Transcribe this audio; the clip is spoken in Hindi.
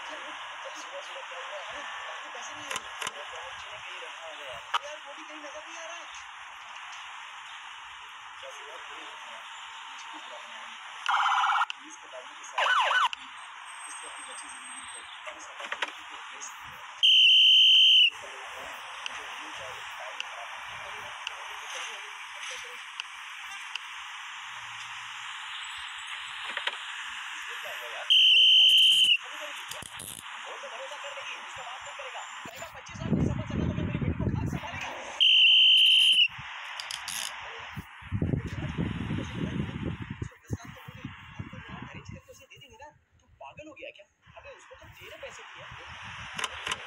सुबह सुबह क्या हुआ? अरे आपके पैसे नहीं है। पहुंचने कहीं रखा होगा यार, वो भी कहीं नजर नहीं आ रहा। बस यार कोई मुझे भी बुरा बनाया प्लीज बताइए कि सारी इसलिए अपनी बची जिंदगी को अपनी सफलता को वेस्ट नहीं है। किसी के पैसे निकल गए मुझे भूल जाए टाइम खराब इसलिए क्या हुआ यार? अभी करेगी क्या? वो तो भरोसा कर लेगी, उसका बात नहीं करेगा, कहेगा 25 लाख नहीं संभाल सका तो मैं मेरी बेटी को खाक संभालेगा। अरेंज करके उसे दे देंगे ना। तू पागल हो गया क्या? अबे उसको तो तेरे पैसे दिए।